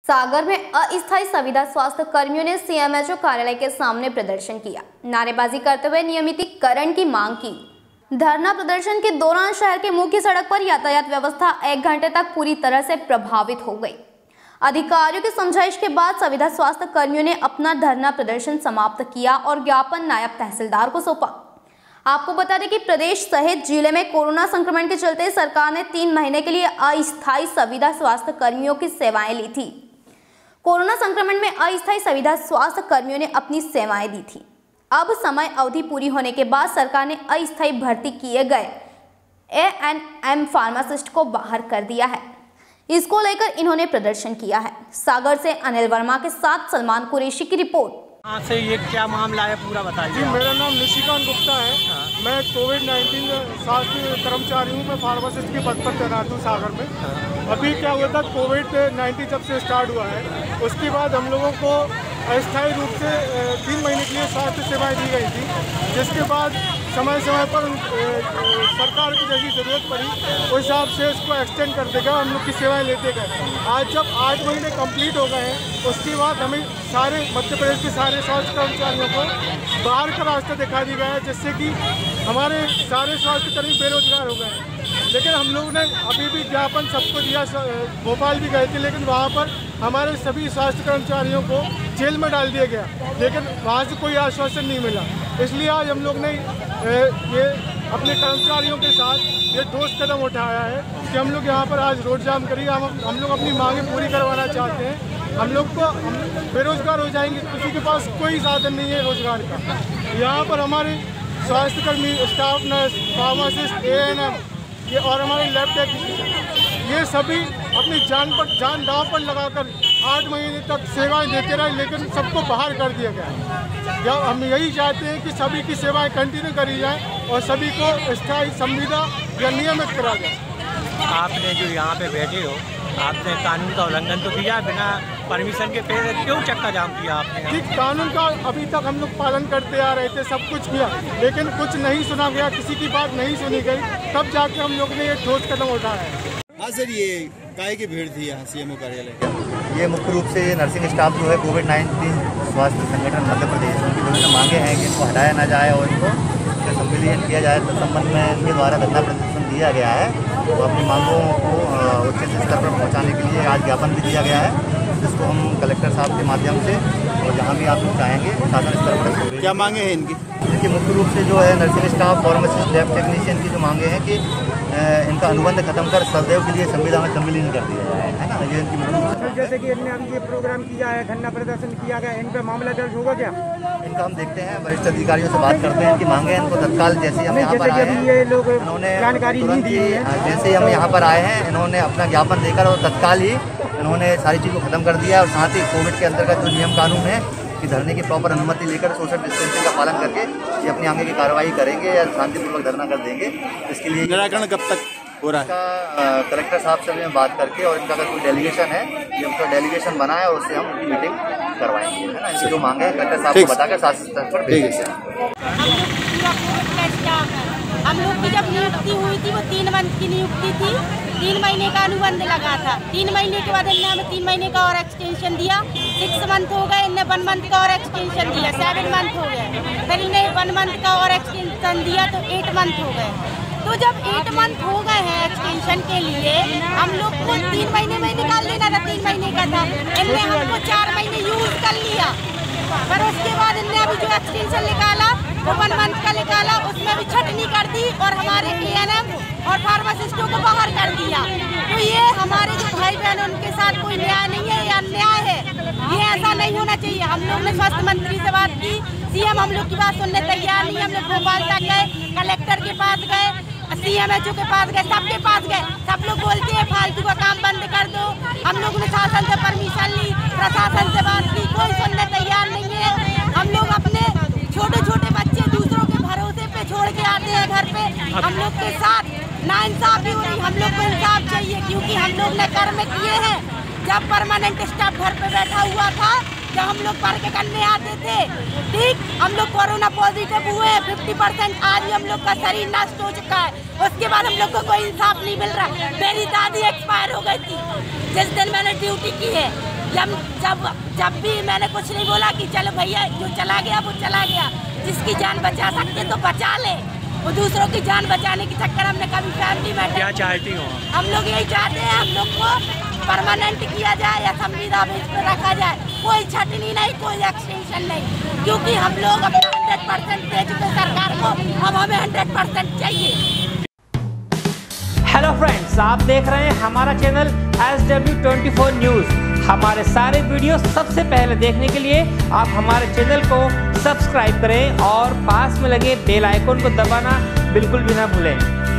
सागर में अस्थायी संविदा स्वास्थ्य कर्मियों ने सीएमएचओ कार्यालय के सामने प्रदर्शन किया। नारेबाजी करते हुए नियमितीकरण की मांग की। धरना प्रदर्शन के दौरान शहर के मुख्य सड़क पर यातायात व्यवस्था 1 घंटे तक पूरी तरह से प्रभावित हो गई। अधिकारियों की समझाइश के बाद संविदा स्वास्थ्य कर्मियों ने अपना धरना प्रदर्शन समाप्त किया और ज्ञापन नायब तहसीलदार को सौंपा। आपको बता दें कि प्रदेश सहित जिले में कोरोना संक्रमण के चलते सरकार ने 3 महीने के लिए अस्थायी संविदा स्वास्थ्य कर्मियों की सेवाएं ली थी। कोरोना संक्रमण में अस्थायी संविदा स्वास्थ्य कर्मियों ने अपनी सेवाएं दी थी। अब समय अवधि पूरी होने के बाद सरकार ने अस्थायी भर्ती किए गए एएनएम फार्मासिस्ट को बाहर कर दिया है। इसको लेकर इन्होंने प्रदर्शन किया है। सागर से अनिल वर्मा के साथ सलमान कुरैशी की रिपोर्ट। हाँ से ये क्या मामला है पूरा बताइए। जी, मेरा नाम निशिकांत गुप्ता है। मैं कोविड-19 स्वास्थ्य कर्मचारी हूँ। मैं फार्मासिस्ट के पद पर तैनात हूँ सागर में। अभी क्या हुआ था, कोविड-19 जब से स्टार्ट हुआ है उसके बाद हम लोगों को अस्थायी रूप से 3 महीने के लिए स्वास्थ्य सेवाएं दी गई थी, जिसके बाद समय समय पर सरकार की जैसी ज़रूरत पड़ी उस हिसाब से उसको एक्सटेंड करते गए, हम लोग की सेवाएं लेते गए। आज जब 8 महीने कंप्लीट हो गए हैं उसके बाद हमें सारे मध्य प्रदेश के सारे स्वास्थ्य कर्मचारियों को बाहर का रास्ता दिखा दिया गया है, जिससे कि हमारे सारे स्वास्थ्य कर्मी बेरोजगार हो गए हैं। लेकिन हम लोगों ने अभी भी ज्ञापन सबको दिया, भोपाल भी गए थे, लेकिन वहाँ पर हमारे सभी स्वास्थ्य कर्मचारियों को जेल में डाल दिया गया, लेकिन वहाँ से कोई आश्वासन नहीं मिला। इसलिए आज हम लोग ने ये अपने कर्मचारियों के साथ ये ठोस कदम उठाया है कि हम लोग यहाँ पर आज रोड जाम करिए। हम लोग अपनी मांगें पूरी करवाना चाहते हैं। हम बेरोजगार हो जाएंगे, किसी के पास कोई साधन नहीं है रोजगार का। यहाँ पर हमारे स्वास्थ्यकर्मी, स्टाफ नर्स, फार्मासिस्ट, एएनएम ये और हमारे लैब टेक्नीशियन ये सभी अपनी जान दांव पर लगाकर 8 महीने तक सेवाएं देते रहे, लेकिन सबको बाहर कर दिया गया। जब हम यही चाहते हैं कि सभी की सेवाएं कंटिन्यू करी जाएं और सभी को स्थायी संविदा या नियमित करा जाए। आपने जो यहाँ पे बैठे हो, आपने कानून का उल्लंघन तो किया, बिना परमिशन के पेड़ क्यों चक्का जाम किया आपने? ठीक, कानून का अभी तक हम लोग पालन करते आ रहे थे, सब कुछ किया, लेकिन कुछ नहीं सुना गया, किसी की बात नहीं सुनी गई, तब जाके हम लोग ने ये ठोस कदम उठाया है। हाँ सर, ये काहे की भीड़ थी यहाँ सीएमओ कार्यालय? ये मुख्य रूप से नर्सिंग स्टाफ जो है कोविड-19 स्वास्थ्य संगठन मध्य प्रदेश उनकी विभिन्न मांगे हैं कि इनको हटाया ना जाए और इनको संविलियन किया जाए। तो संबंध में इनके द्वारा धरना प्रदर्शन दिया गया है। तो अपनी मांगों को उच्च स्तर पर पहुँचाने के लिए आज ज्ञापन भी दिया गया है, जिसको हम कलेक्टर साहब के माध्यम से और जहाँ भी आप लोग चाहेंगे शासन स्तर पर। क्या मांगे हैं इनकी? इनकी मुख्य रूप से जो है nursing staff, pharmacist, lab technician की जो मांगे हैं कि इनका अनुबंध खत्म कर सदैव के लिए संविदा में सम्मिलित कर दिया जाए, है ना। ये इनकी मुख्य। जैसे कि इनने अभी ये प्रोग्राम किया है, धरना प्रदर्शन किया गया, इन पर मामला दर्ज होगा क्या? इनका हम देखते हैं, वरिष्ठ अधिकारियों से बात करते हैं। इनकी मांगे हैं, इनको तत्काल जैसे हम यहाँ पर आए हैं, ये लोग इन्होंने जानकारी नहीं दी है। जैसे हम यहाँ पर आए हैं, इन्होंने अपना ज्ञापन देकर और तत्काल ही इन्होंने सारी चीज़ को खत्म कर दिया। और साथ ही कोविड के अंतर्गत जो नियम कानून है कि धरने की प्रॉपर अनुमति लेकर सोशल डिस्टेंसिंग का पालन करके ये अपनी आगे की कार्रवाई करेंगे या शांतिपूर्वक धरना कर देंगे। इसके लिए निराकरण कब तक हो रहा है? कलेक्टर साहब से मैं बात करके और इनका अगर कोई डेलीगेशन है, ये उनका डेलीगेशन बना है और उससे हम उनकी मीटिंग करवाएंगे, है ना। इनकी जो मांगे हैं कलेक्टर साहब को बताकर शासन स्तर पर भेजेंगे। हम लोग की जब नियुक्ति हुई थी वो 3 मंथ की नियुक्ति थी, 3 महीने का अनुबंध लगा था। 3 महीने के बाद इन्होंने हमें 3 महीने का और एक्सटेंशन दिया। 6 मंथ हो गए, इन्हें 1 मंथ का और एक्सटेंशन दिया, 7 मंथ हो गए। फिर इन्हें 1 मंथ का और एक्सटेंशन दिया तो 8 मंथ हो गए। तो जब 8 मंथ हो गए हैं एक्सटेंशन के लिए, हम लोग को 3 महीने में निकाल लेना था, 3 महीने का था। इनने हमको 4 महीने यूज कर लिया, पर उसके बाद इनने अभी जो एक्सटेंशन निकाला वो 1 मंथ का निकाला, उसमें भी छटनी कर दी और हमारे एएनएम और फार्मासिस्टों को बाहर कर दिया। तो ये हमारे जो भाई बहन उनके साथ कोई न्याय नहीं है, ये अन्याय है। ये ऐसा नहीं होना चाहिए। हम लोग ने स्वास्थ्य मंत्री से बात की, सीएम हम लोग की बात सुनने तैयार नहीं। हम लोग भोपाल तक गए, कलेक्टर के पास गए, सीएमएचओ के पास गए, सबके पास गए। सब लोग बोलते हैं फालतू का काम बंद कर दो। हम लोगों ने शासन से परमिशन ली, प्रशासन से बात की, कोई सुनने तैयार नहीं है। हम लोग अपने छोटे छोटे बच्चे दूसरों के भरोसे पे छोड़ के आते हैं घर पे। हम लोग के साथ नाइंसाफी हो रही, हम लोग को इंसाफ चाहिए, क्योंकि हम लोग ने कर्म किए हैं। जब परमानेंट स्टाफ घर पे बैठा हुआ था, जब हम लोग पढ़ के करने आते थे, ठीक, हम लोग कोरोना पॉजिटिव हुए, 50% आज भी हम लोग का शरीर नष्ट हो चुका है। उसके बाद हम लोग को कोई इंसाफ नहीं मिल रहा। मेरी दादी एक्सपायर हो गई थी जिस दिन मैंने ड्यूटी की है। जब भी मैंने कुछ नहीं बोला कि चलो भैया जो चला गया वो चला गया, जिसकी जान बचा सकते तो बचा ले। वो दूसरों की जान बचाने के चक्कर हमने कभी फैमिली में क्या चाहती हो? हम लोग यही चाहते हैं, हम लोग को परमानेंट किया जाए या संविदा बेंच पर रखा जाए, कोई छटनी नहीं, कोई एक्सटेंशन नहीं, क्योंकि हम लोग अपना 100% दे चुके सरकार को, अब हमें 100% चाहिए। हेलो फ्रेंड्स, आप देख रहे हैं हमारा चैनल SW24 न्यूज़। हमारे सारे वीडियो सबसे पहले देखने के लिए आप हमारे चैनल को सब्सक्राइब करें और पास में लगे बेल आइकन को दबाना बिल्कुल भी ना भूलें।